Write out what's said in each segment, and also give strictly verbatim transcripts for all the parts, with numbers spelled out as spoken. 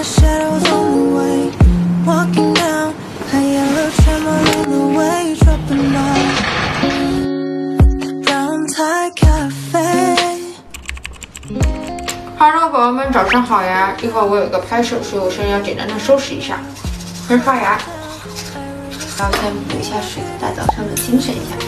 Hello， 宝宝们，早上好呀！一会儿我有一个拍摄，所以我先要简单的收拾一下，先刷牙，然后先补一下水，大早上的精神一下。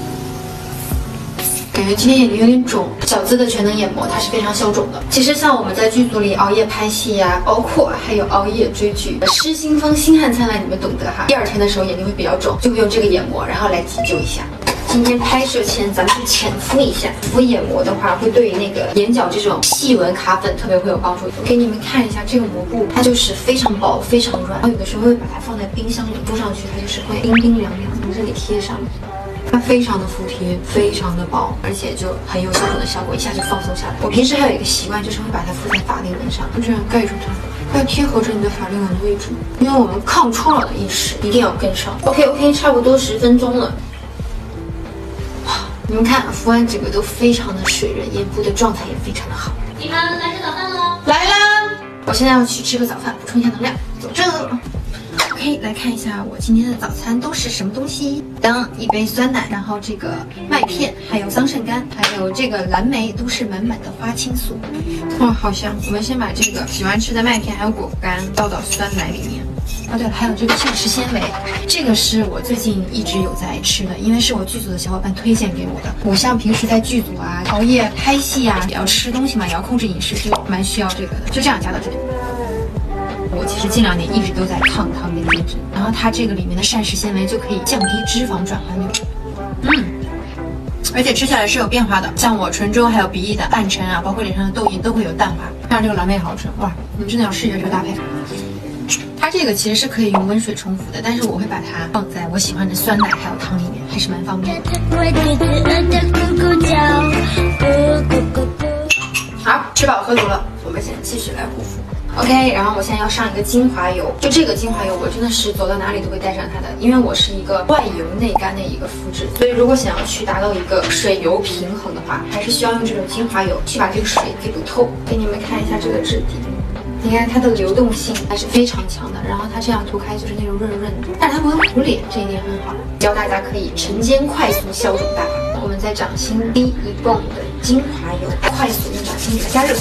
感觉今天眼睛有点肿，小资的全能眼膜它是非常消肿的。其实像我们在剧组里熬夜拍戏呀、啊，包括还有熬夜追剧，失心疯、星汉灿烂，你们懂得哈。第二天的时候眼睛会比较肿，就会用这个眼膜，然后来急救一下。今天拍摄前咱们就浅敷一下，敷眼膜的话会对于那个眼角这种细纹卡粉特别会有帮助。给你们看一下这个膜布，它就是非常薄、非常软，然后有的时候会把它放在冰箱里敷上去，它就是会冰冰凉凉，从这里贴上。它非常的服帖，非常的薄，而且就很有消肿的效果，一下就放松下来。我平时还有一个习惯，就是会把它敷在法令纹上，就这样盖住它，要贴合着你的法令纹的位置，因为我们抗初老的意识一定要跟上。OK OK， 差不多十分钟了。你们看，敷完整个都非常的水润，眼部的状态也非常的好。 你们来吃早饭喽！ 来啦！我现在要去吃个早饭，补充一下能量。走着。OK， 来看一下我今天的早餐都是什么东西。当一杯酸奶，然后这个麦片，还有桑葚干，还有这个蓝莓，都是满满的花青素。哇，好香！我们先把这个喜欢吃的麦片还有果干倒到酸奶里面。哦，对了，还有这个膳食纤维，这个是我最近一直有在吃的，因为是我剧组的小伙伴推荐给我的。我像平时在剧组啊、熬夜拍戏啊，也要吃东西嘛，也要控制饮食，就蛮需要这个的。就这样加到这里。我其实近两年一直都在抗糖跟减脂，然后它这个里面的膳食纤维就可以降低脂肪转化率。嗯。而且吃起来是有变化的，像我唇周还有鼻翼的暗沉啊，包括脸上的痘印都会有淡化。像这个蓝莓好吃，哇，你们真的要试一下这个搭配。它这个其实是可以用温水冲服的，但是我会把它放在我喜欢的酸奶还有汤里面，还是蛮方便的。好，吃饱喝足了，我们现在继续来护肤。OK， 然后我现在要上一个精华油，就这个精华油，我真的是走到哪里都会带上它的，因为我是一个外油内干的一个肤质，所以如果想要去达到一个水油平衡的话，还是需要用这种精华油去把这个水给补透。给你们看一下这个质地。你看它的流动性还是非常强的，然后它这样涂开就是那种润润的，但是它不会糊脸，这一点很好。教大家可以晨间快速消肿大法，我们在掌心滴一泵的精华油，快速用掌心给它加热，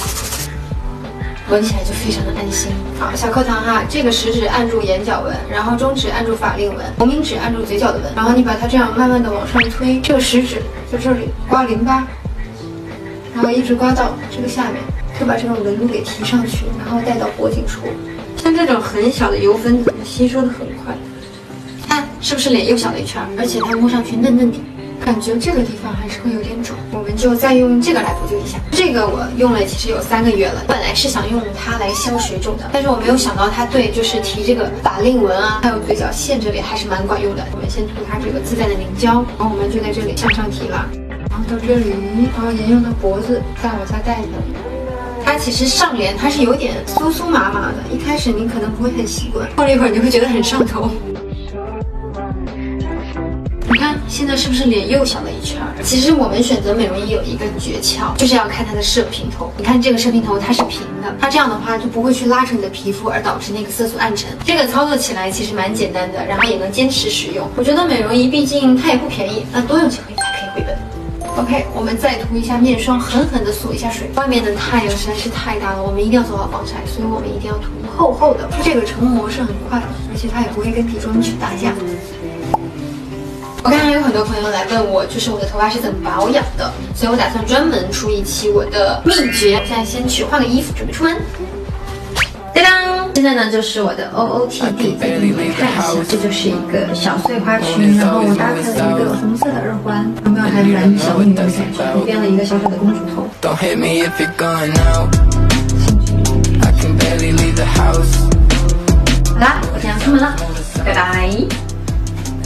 闻起来就非常的安心。好，小课堂哈，这个食指按住眼角纹，然后中指按住法令纹，无名指按住嘴角的纹，然后你把它这样慢慢的往上推，这个食指在这里刮淋巴，然后一直刮到这个下面。就把这种纹路给提上去，然后带到脖颈处。像这种很小的油分子吸收的很快，看是不是脸又小了一圈，而且它摸上去嫩嫩的，感觉这个地方还是会有点肿。我们就再用这个来补救一下。这个我用了其实有三个月了，本来是想用它来消水肿的，但是我没有想到它对就是提这个法令纹啊，还有嘴角线这里还是蛮管用的。我们先涂它这个自带的凝胶，然后我们就在这里向上提了，然后到这里，然后沿用到脖子，再往下带它。它其实上脸它是有点酥酥麻麻的，一开始你可能不会很习惯，过了一会儿你会觉得很上头。你看现在是不是脸又小了一圈？其实我们选择美容仪有一个诀窍，就是要看它的射频头。你看这个射频头它是平的，它这样的话就不会去拉扯你的皮肤，而导致那个色素暗沉。这个操作起来其实蛮简单的，然后也能坚持使用。我觉得美容仪毕竟它也不便宜，那多用几回才可以回本。OK， 我们再涂一下面霜，狠狠的锁一下水。外面的太阳实在是太大了，我们一定要做好防晒，所以我们一定要涂厚厚的。这个成膜是很快的，而且它也不会跟底妆去打架。我看还有很多朋友来问我，就是我的头发是怎么保养的，所以我打算专门出一期我的秘诀。我现在先去换个衣服，准备出门。当当，现在呢就是我的 O O T D， 再给你们看一下，这就是一个小碎花裙，然后我搭配了一个红色的耳环，有没有还蛮小女人的感觉？我编了一个小小的公主头。好啦，我现在要出门了，拜拜。